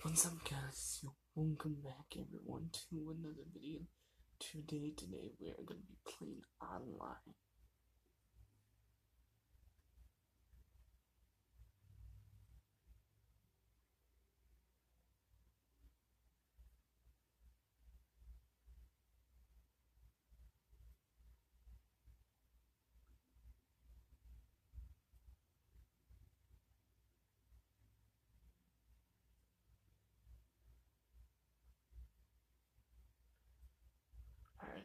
What's up, guys? Welcome back, everyone, to another video. Today we are going to be playing online. Alright.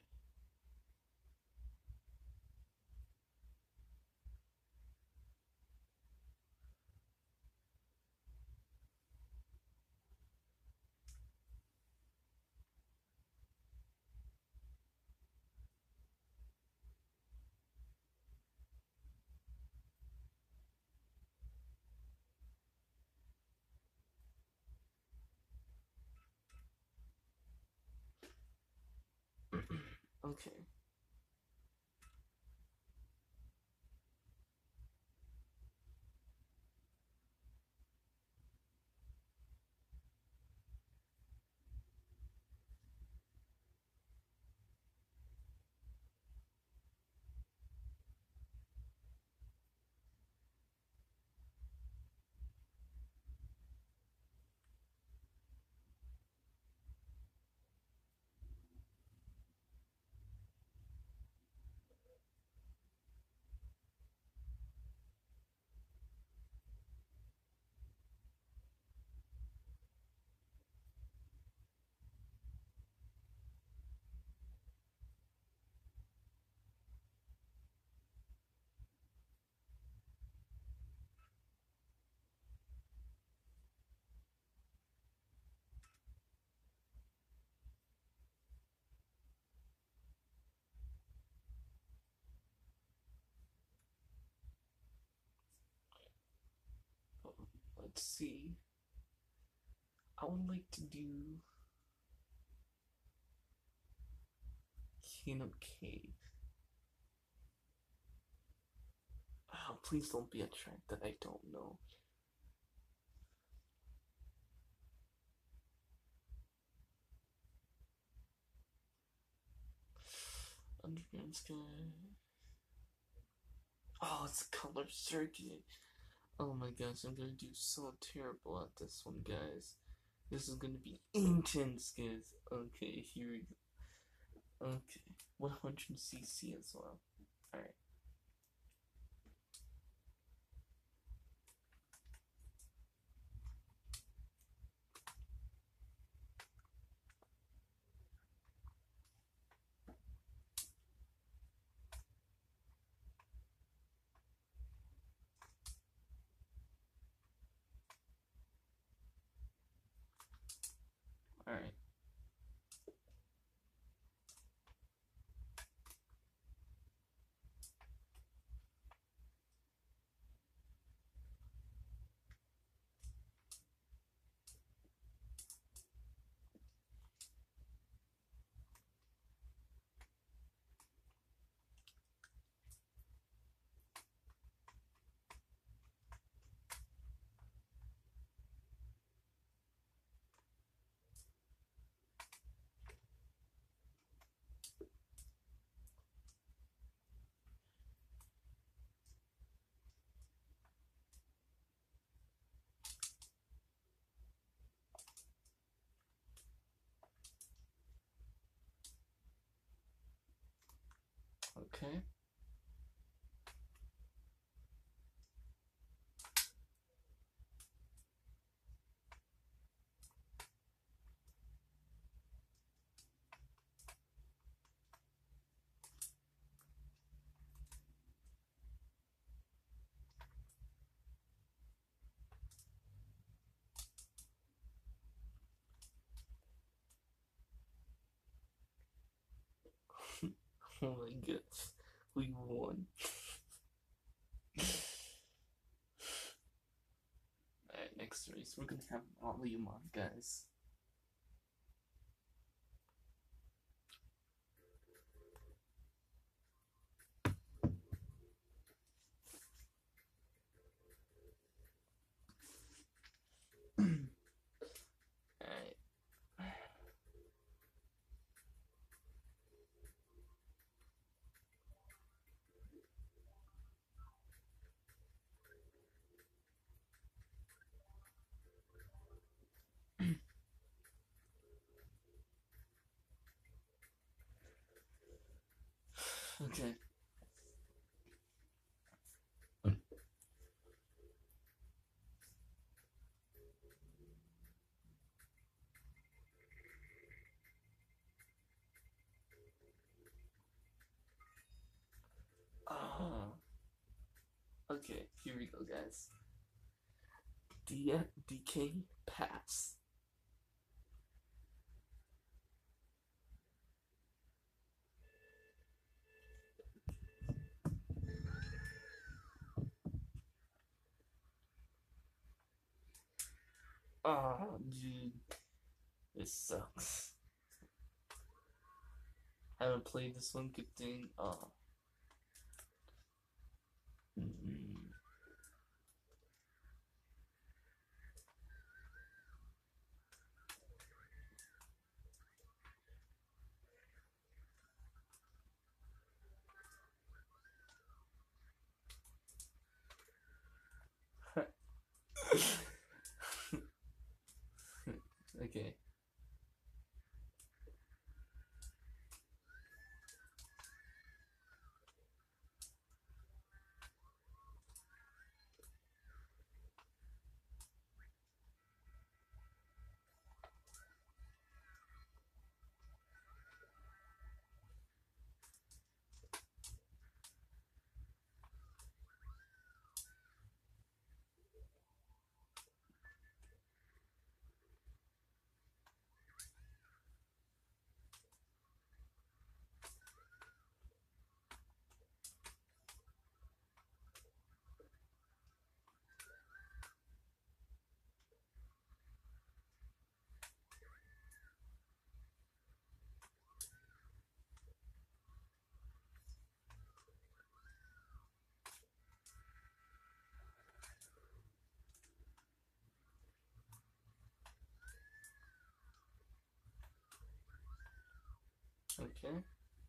Okay. Let's see. I would like to do Kingdom Cave. Oh, please don't be a track that I don't know. Underground Sky. Oh, it's a color circuit. Oh my gosh, I'm gonna do so terrible at this one, guys. This is gonna be intense, guys. Okay, here we go. Okay, 100cc as well. Alright. Alright. Okay. Oh my gosh. We won. Alright, next race. We're gonna have volume on, guys. Okay. Ah. Okay, here we go, guys. DK pass. Oh, dude. This sucks. I haven't played this one, good thing. Oh. Okay. Okay.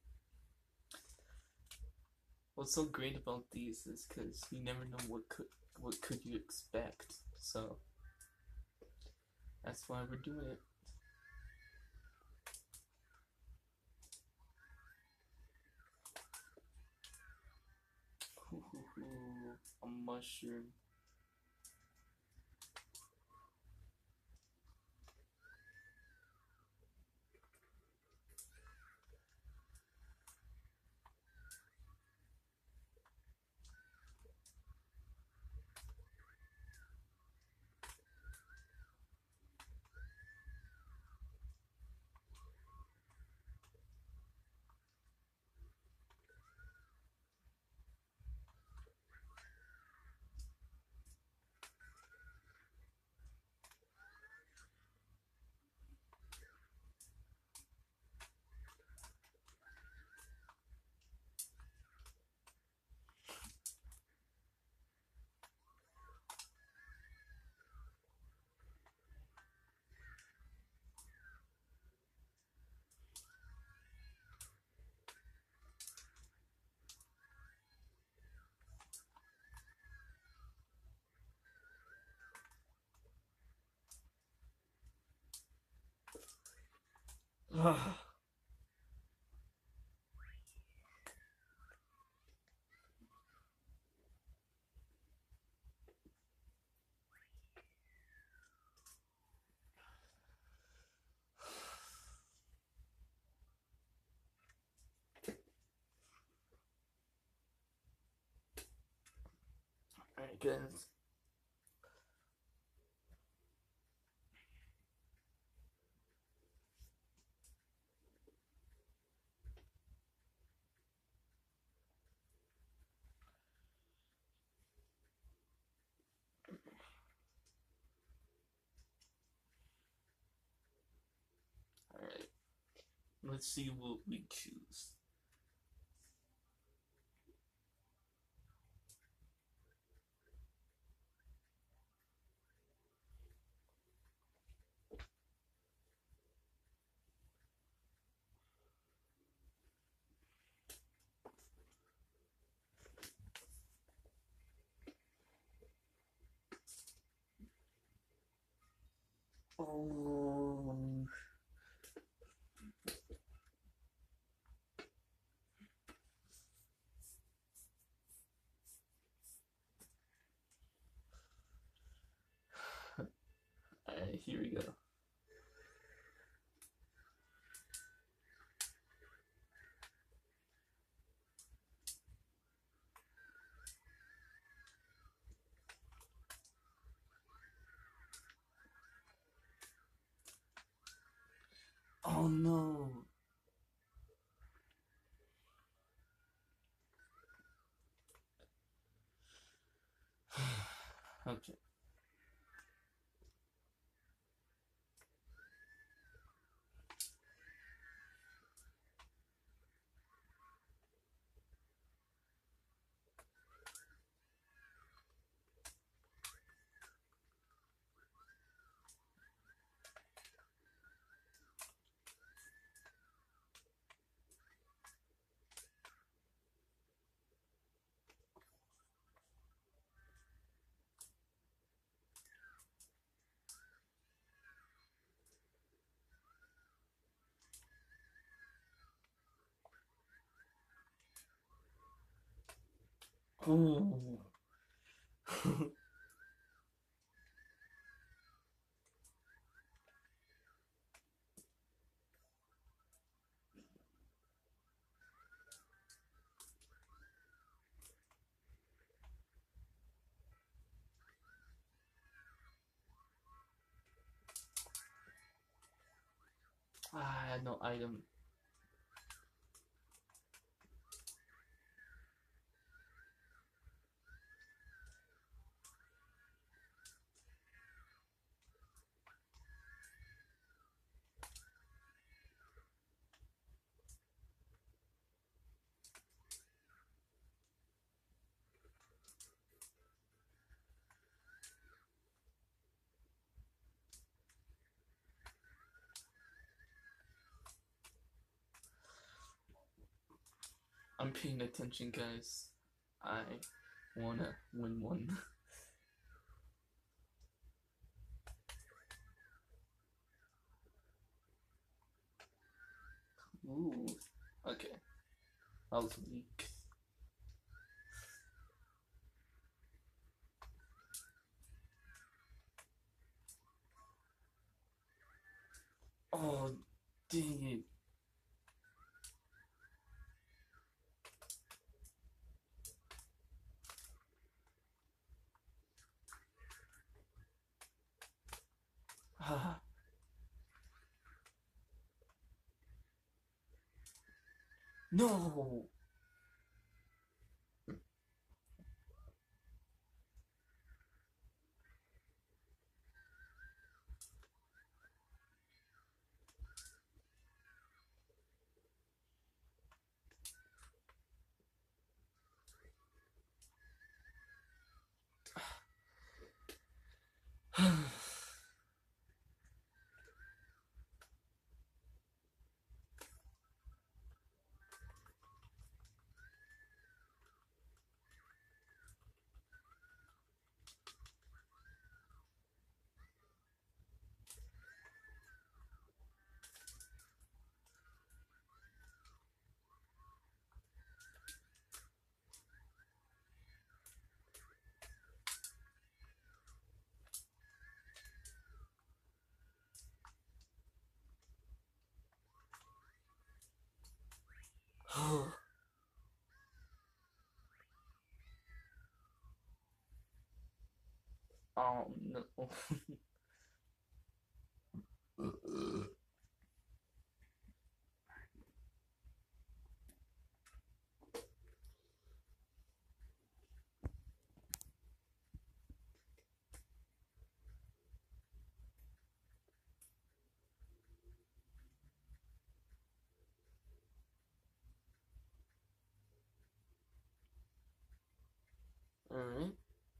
What's so great about these is because you never know what could you expect. So that's why we're doing it. A mushroom. Alright, guys. Alright. Let's see what we choose. Oh. Oh no. Okay. Oh. I had no item. I'm paying attention, guys. I wanna win one. Ooh. Okay. That was weak. Oh, dang it. Ah. No. Oh no. Alright.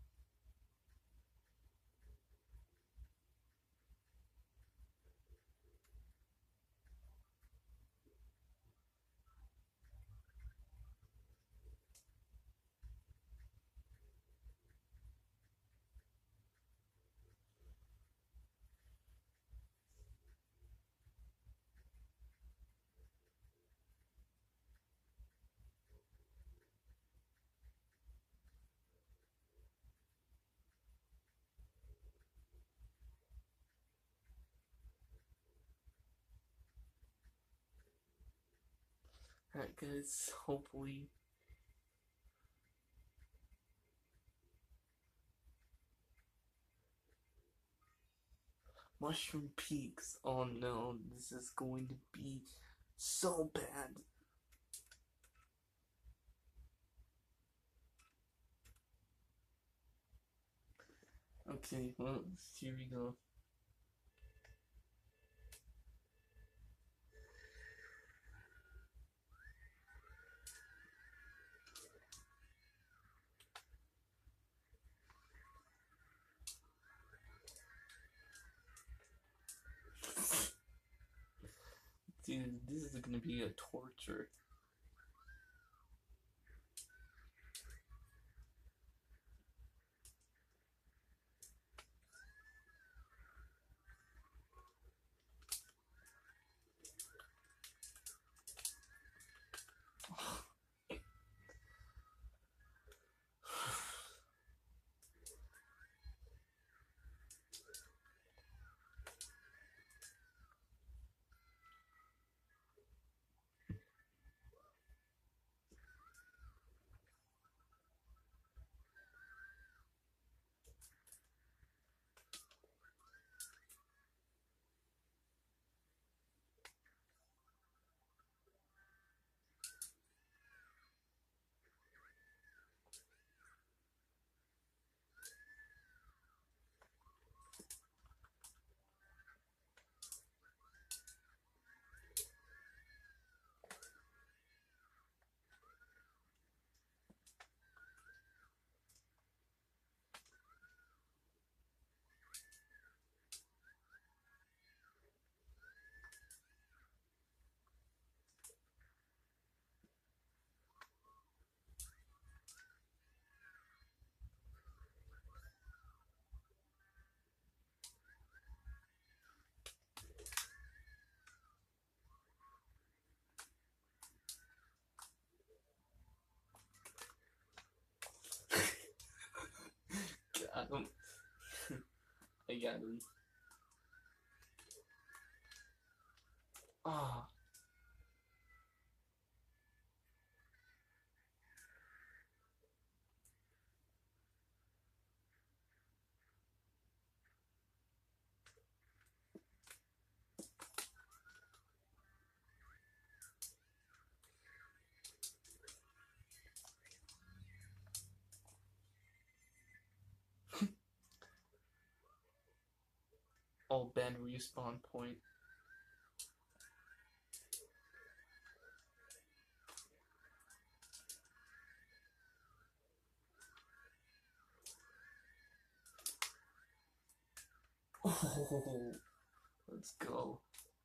Alright, guys. Hopefully. Mushroom Peaks. Oh no, this is going to be so bad. Okay, well, here we go. Dude, this is gonna be a torture. Got him. I got him. Ah. Oh, bad respawn point. Oh, let's go.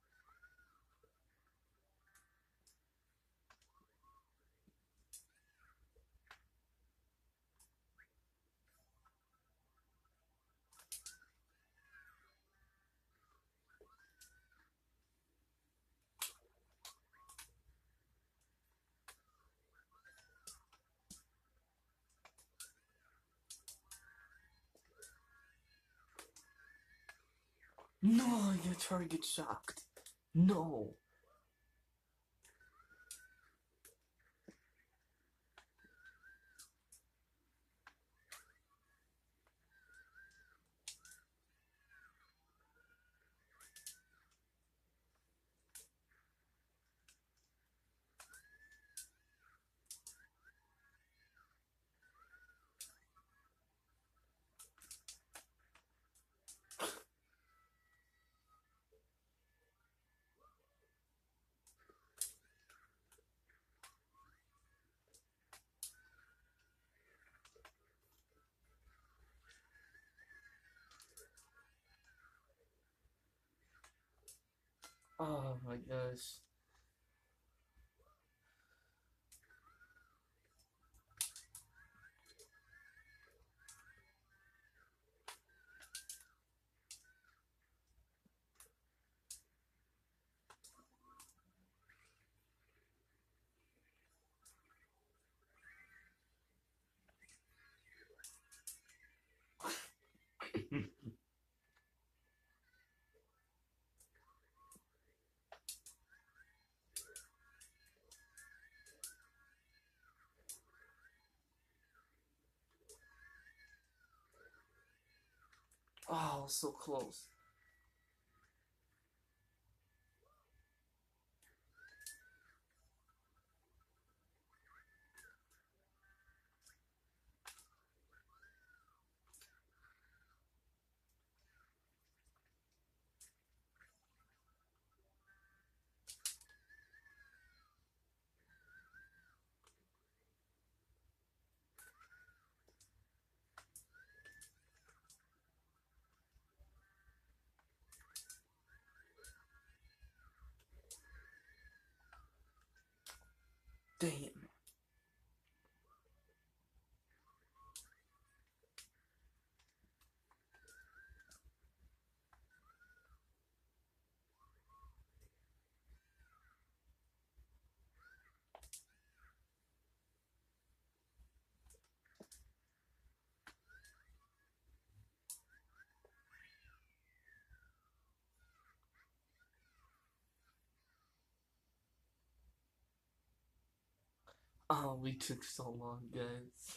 No, your target shocked. No. Oh my gosh. Oh, so close. Damn. Oh, we took so long, guys.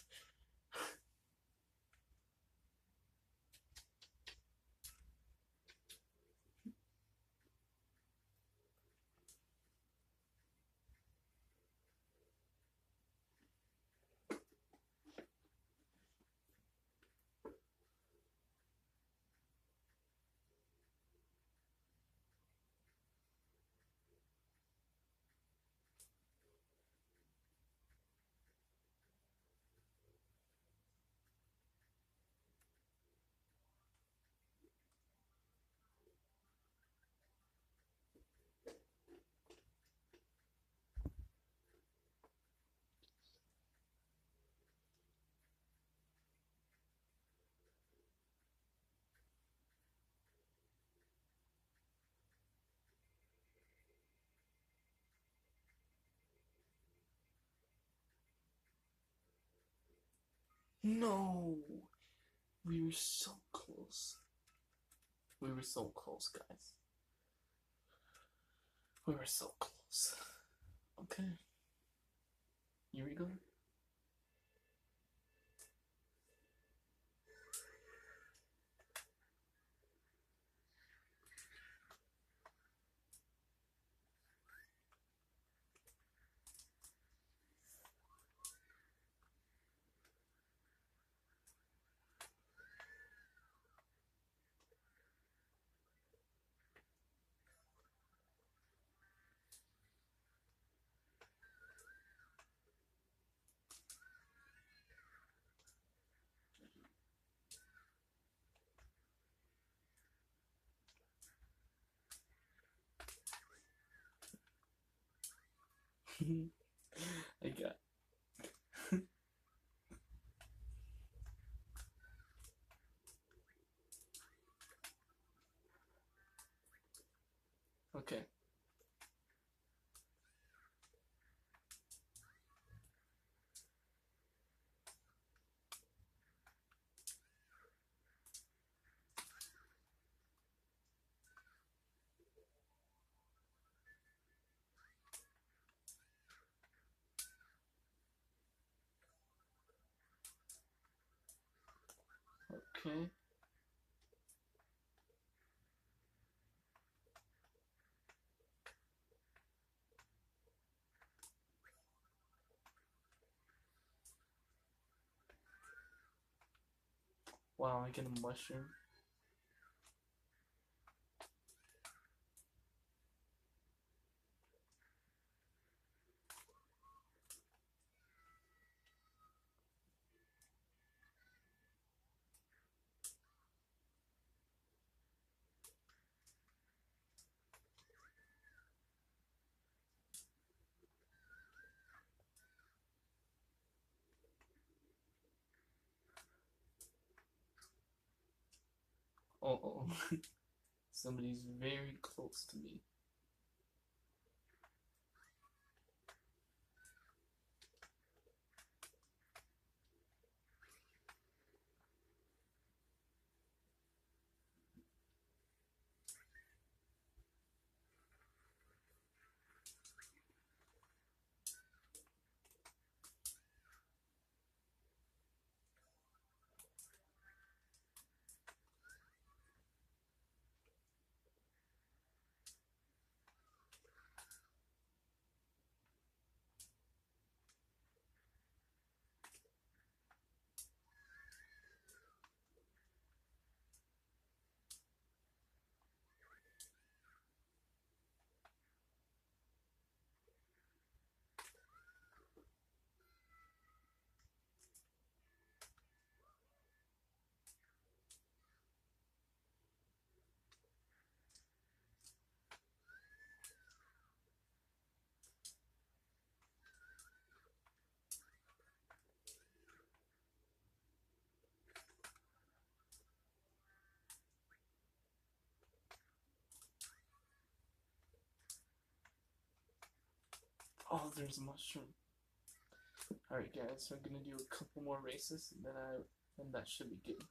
No! We were so close. We were so close, guys. We were so close. Okay. Here we go. I got. Okay. Okay. Wow, I get a mushroom. Oh. Somebody's very close to me. Oh, there's a mushroom. Alright guys, so I'm gonna do a couple more races and then that should be good.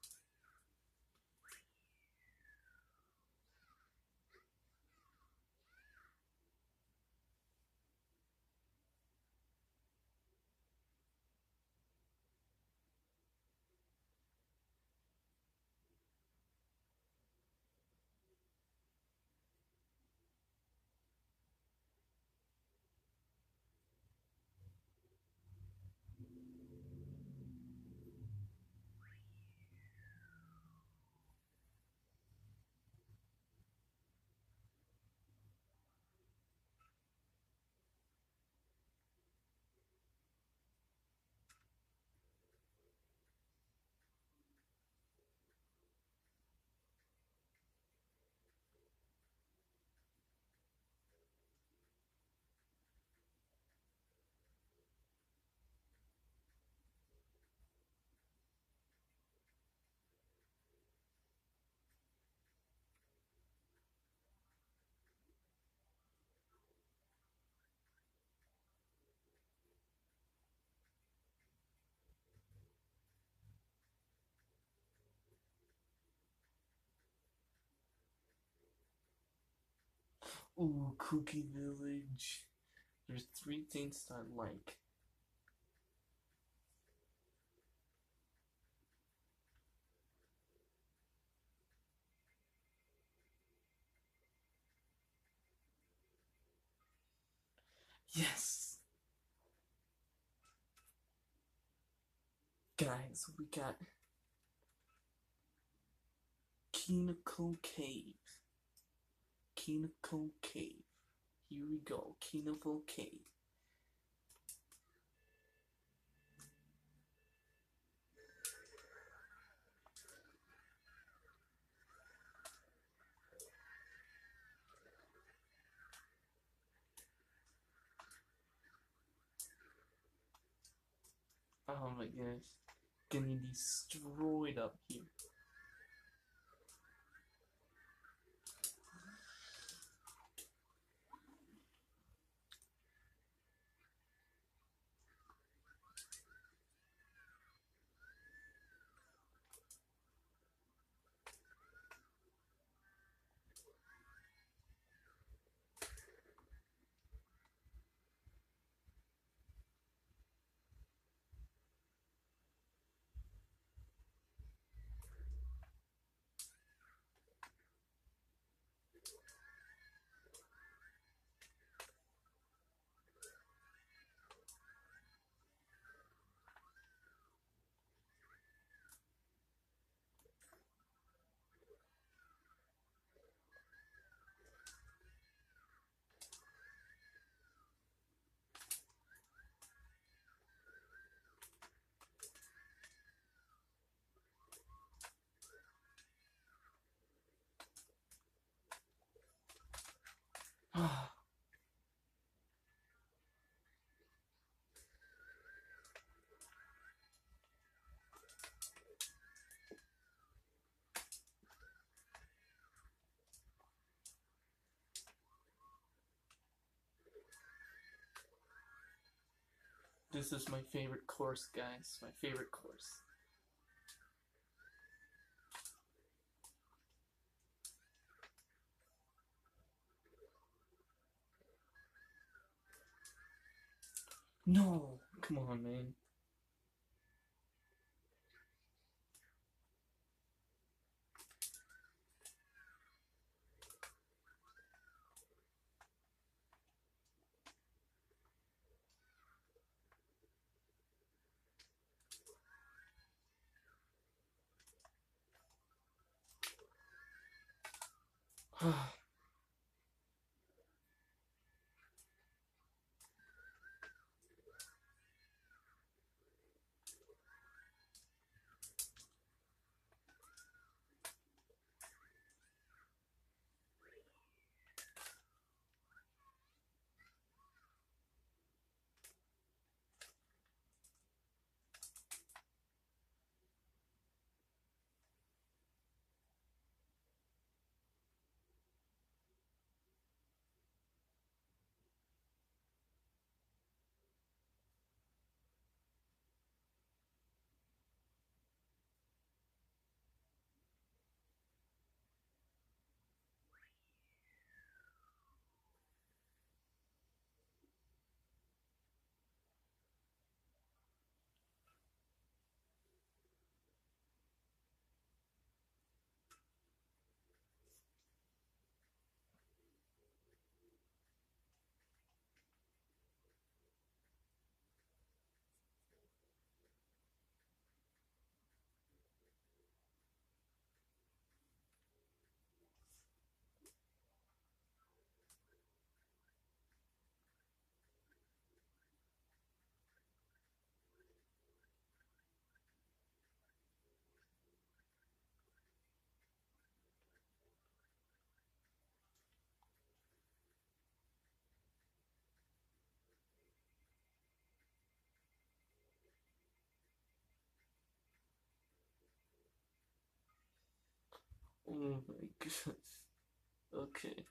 Ooh, Cookie Village. There's 3 things I like. Yes! Guys, we got Kinoko Cave. Kinoko Cave. Here we go, Kinoko Cave. Oh my gosh. Getting destroyed up here. This is my favorite course, guys. My favorite course. No! Come on, man. Oh my gosh. Okay.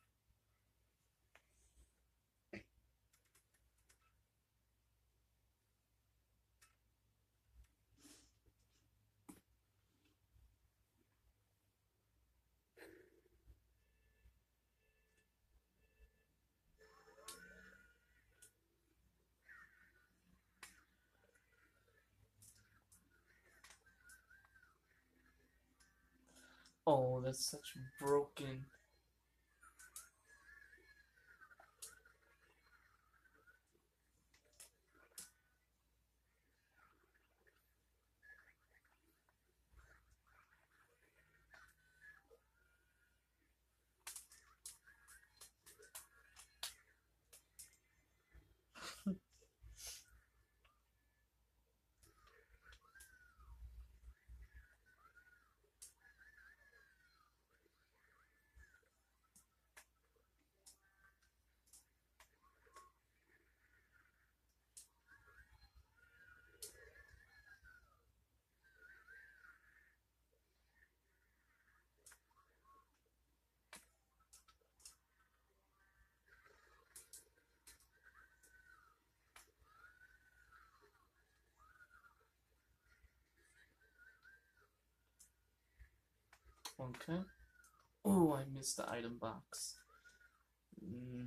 Oh, that's such broken. Okay. Oh, I missed the item box. Mm.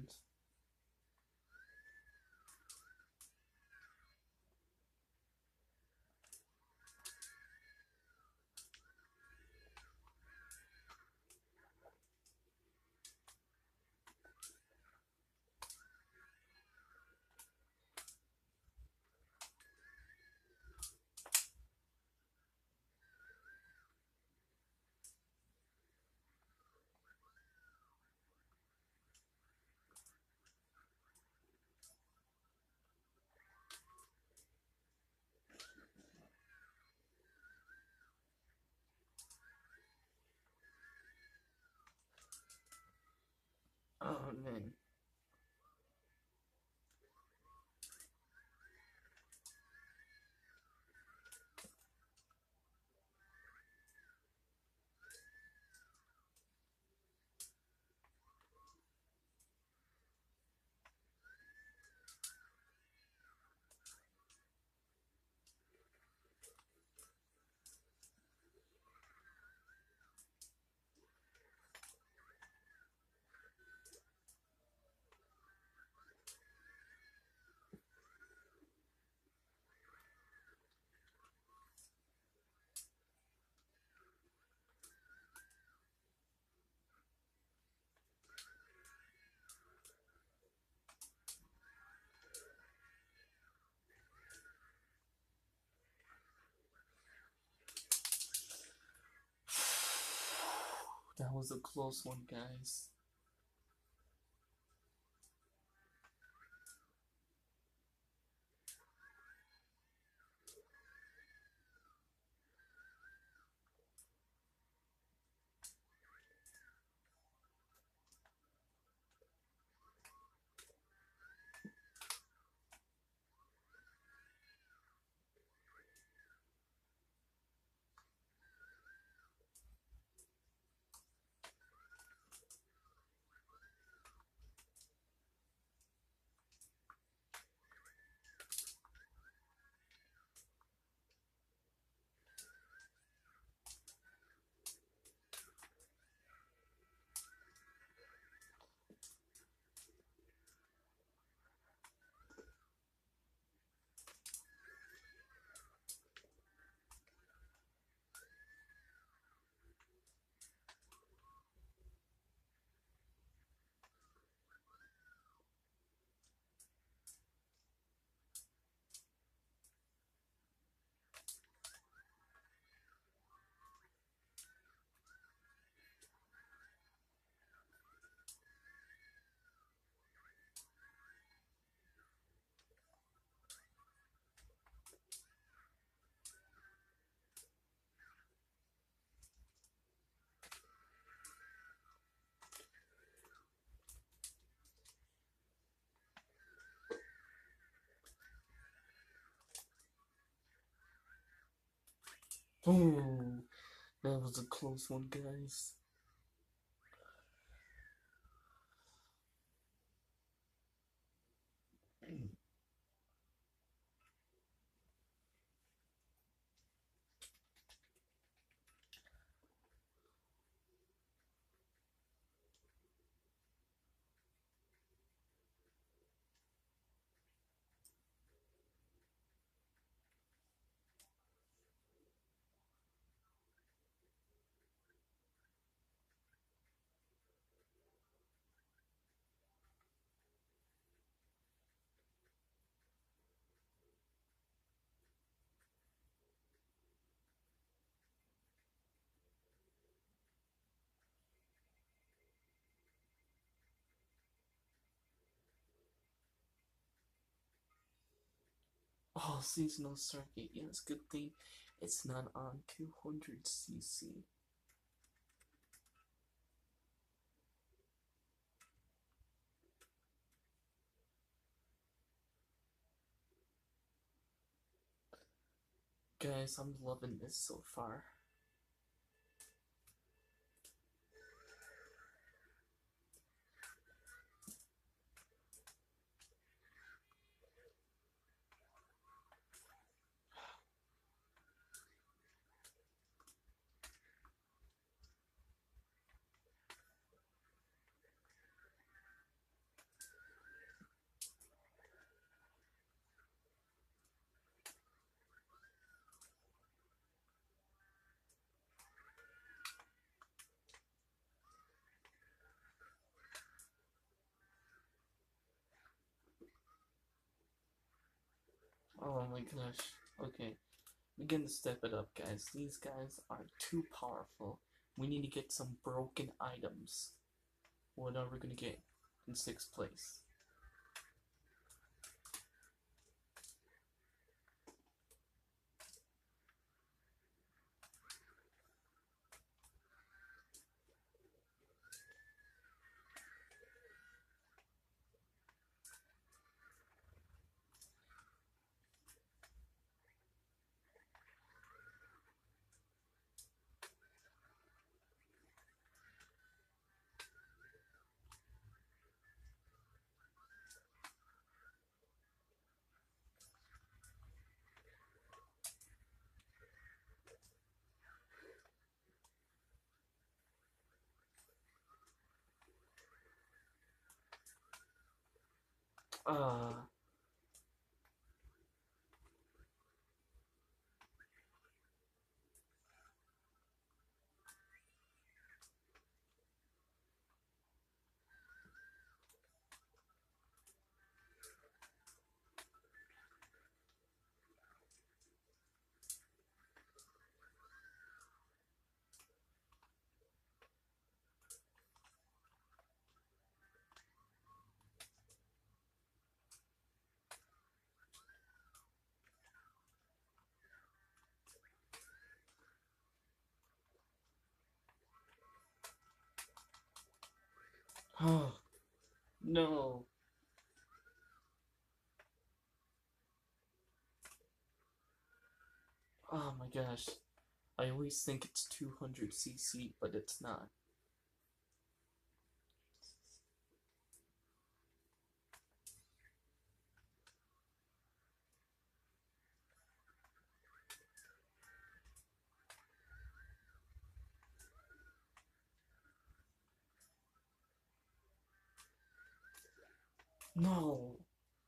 Oh man. That was a close one, guys. Oh, that was a close one, guys. Oh, seasonal circuit. Yes, good thing it's not on 200cc. Guys, I'm loving this so far. Oh my gosh. Okay. We're gonna step it up, guys. These guys are too powerful. We need to get some broken items. What are we gonna get in 6th place? Uh, oh, no. Oh my gosh. I always think it's 200cc, but it's not. No.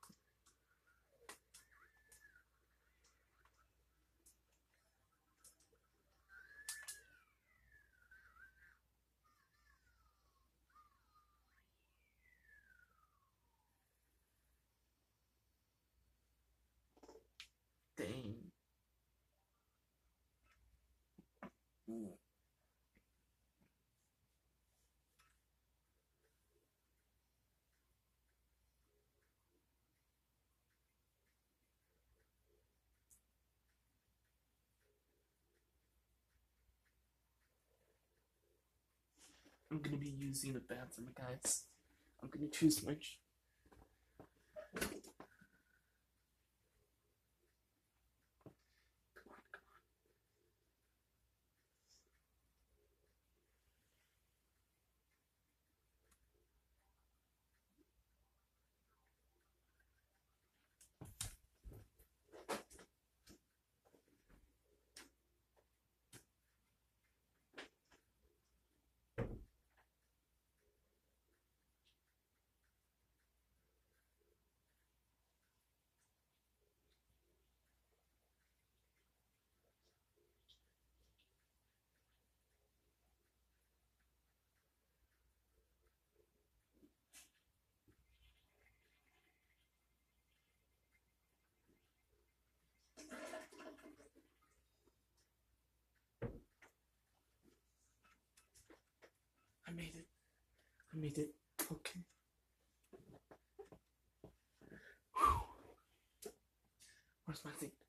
Dang. I'm gonna be using the bathroom, guys. I'm gonna choose my. I made it. I made it. Okay. Where's my thing?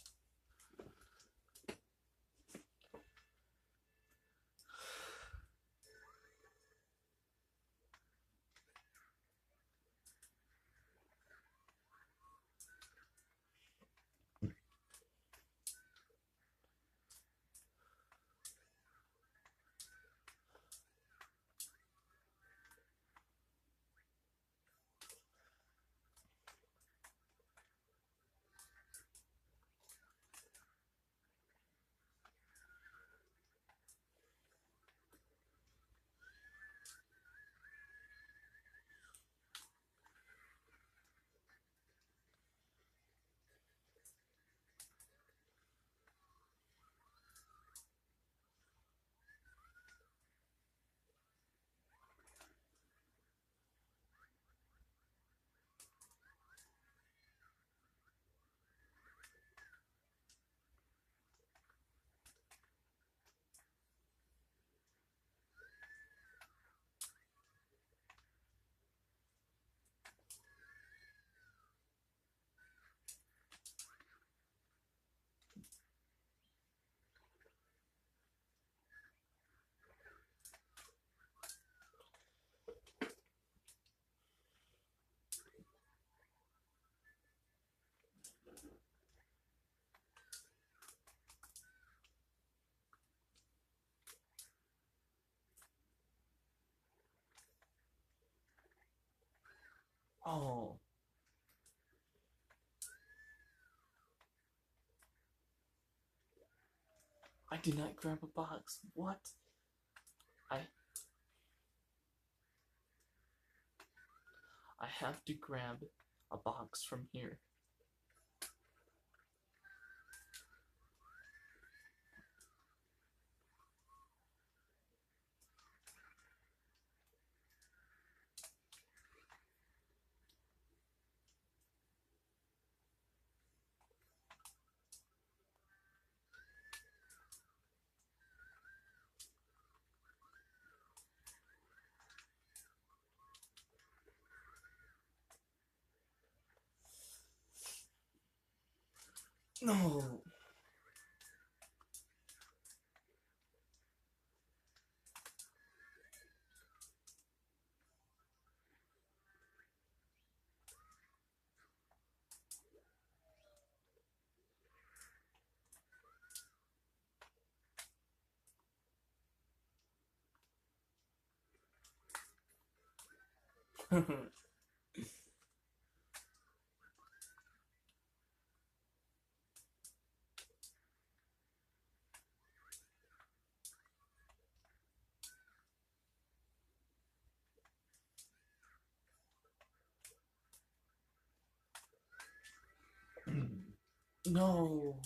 Oh. I did not grab a box. What? I have to grab a box from here. No. No.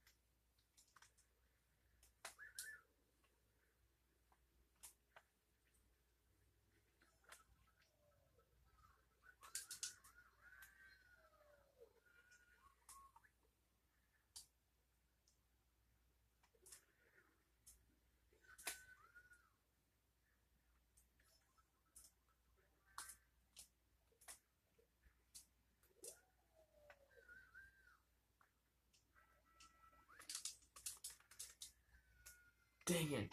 Dang it.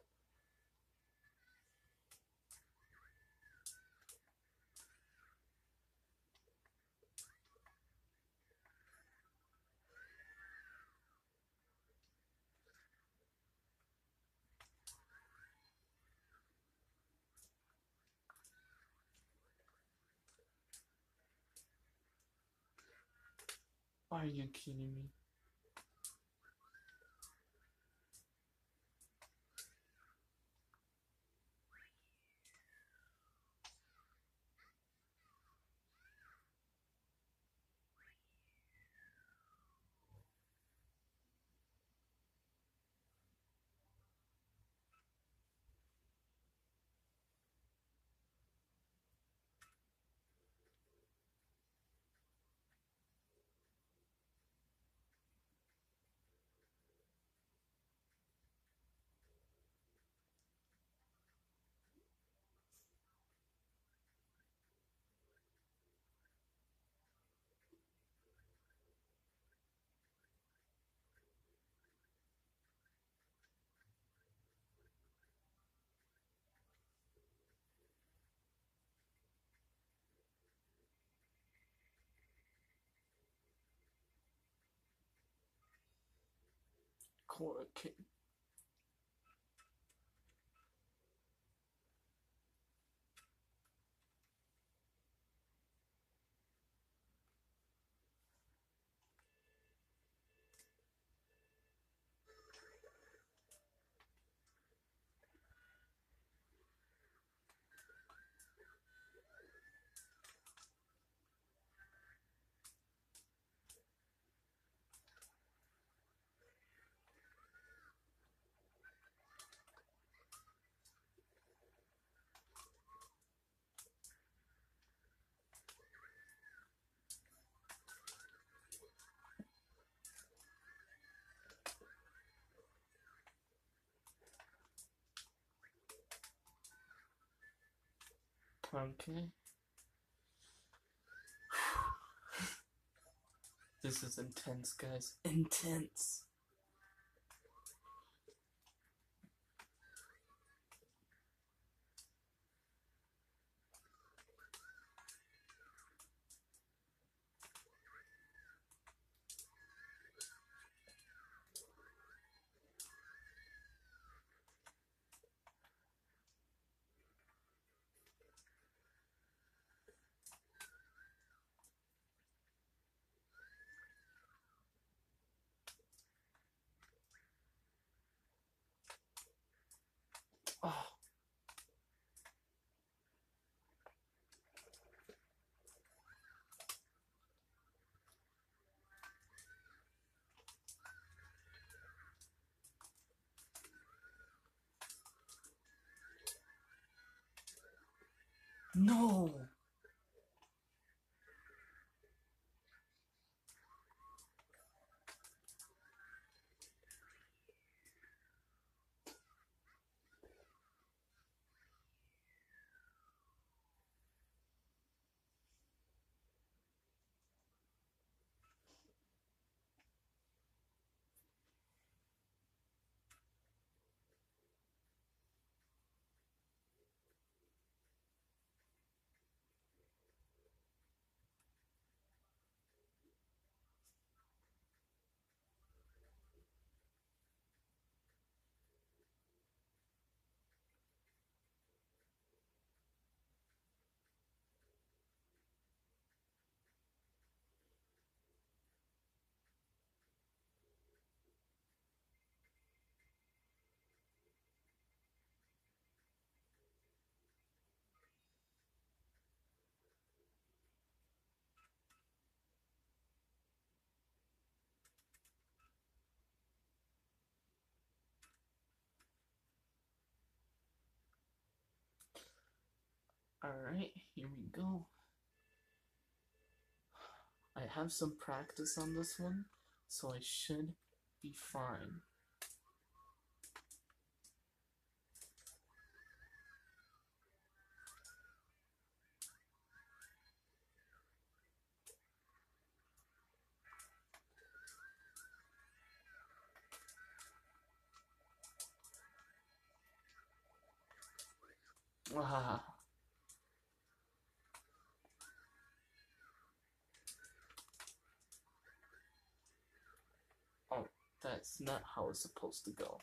Are you kidding me? poor kid. Okay. This is intense, guys. Intense. Oh. No! Alright, here we go. I have some practice on this one, so I should be fine. Ah. Oh, that's not how it's supposed to go.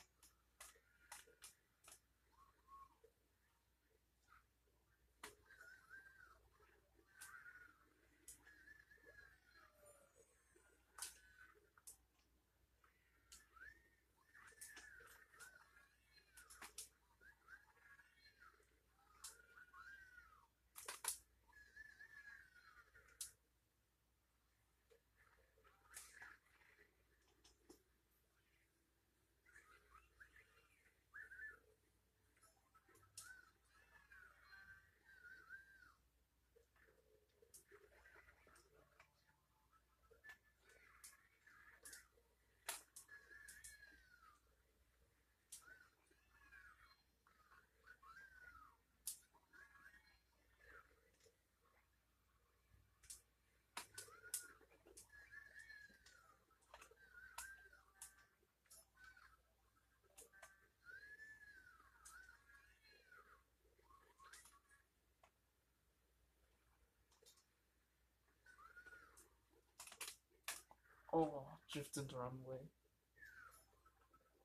Oh, drifted the wrong way.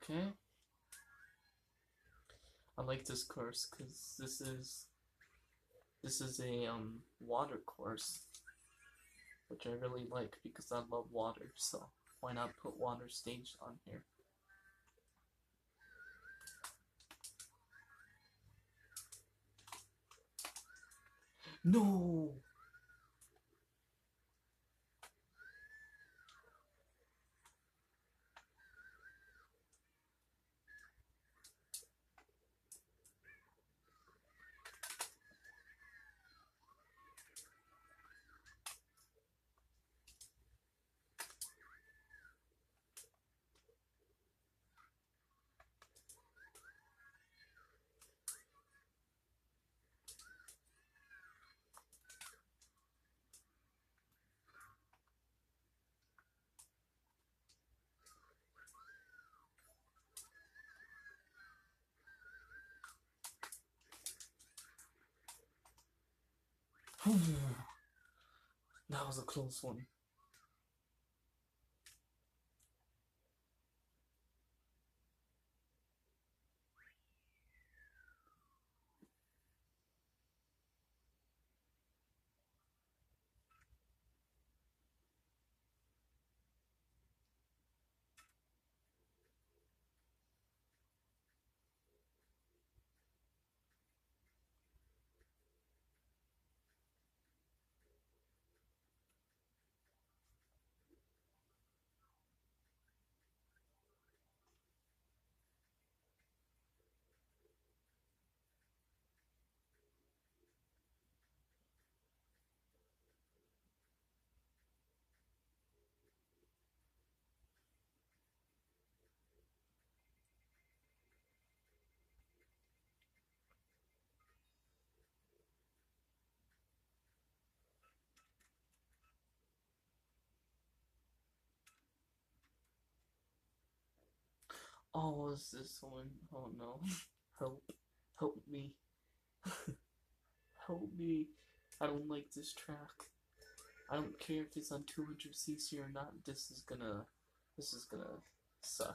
Okay. I like this course because this is a water course, which I really like because I love water. So why not put water stage on here? No. That was a close one. Oh, what's this one? Oh no. Help. Help me. Help me. I don't like this track. I don't care if it's on 200cc or not. This is gonna suck.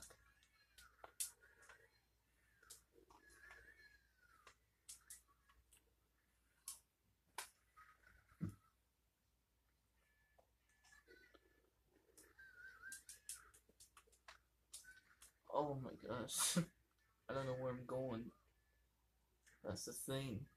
Oh my gosh. I don't know where I'm going. That's the thing.